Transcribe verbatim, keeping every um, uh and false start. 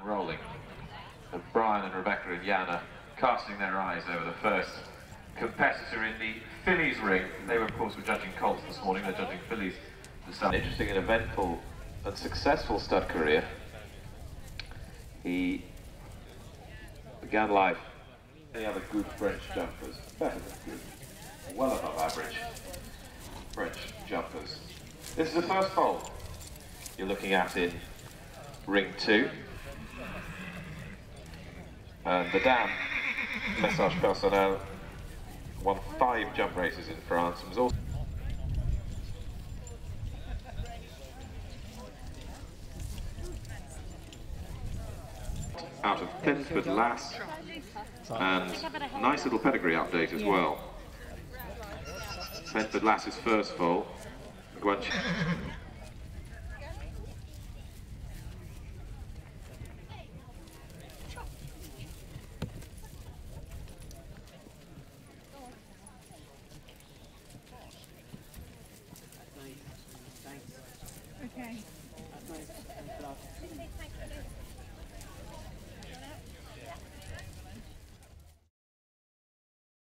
and rolling. And Brian and Rebecca and Jan are casting their eyes over the first competitor in the fillies ring. They were, of course, were judging colts this morning. They're judging fillies this afternoon. An interesting and eventful and successful stud career. He began life any other good French jumpers, better than good, well above average French jumpers. This is the first foal you're looking at in ring two. And the dam, Message Personnel, won five jump races in France and was also out of Thetford Lass, and nice little pedigree update as well. Thetford Lass's first foal, Gwench. Okay.